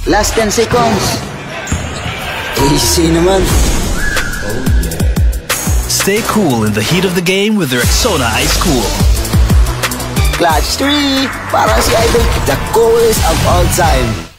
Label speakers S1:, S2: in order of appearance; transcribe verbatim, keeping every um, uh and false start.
S1: Last ten seconds. Easy naman.
S2: Stay cool in the heat of the game with the Rexona Ice Cool.
S1: Clutch three. Para si Idol, the coolest of all time.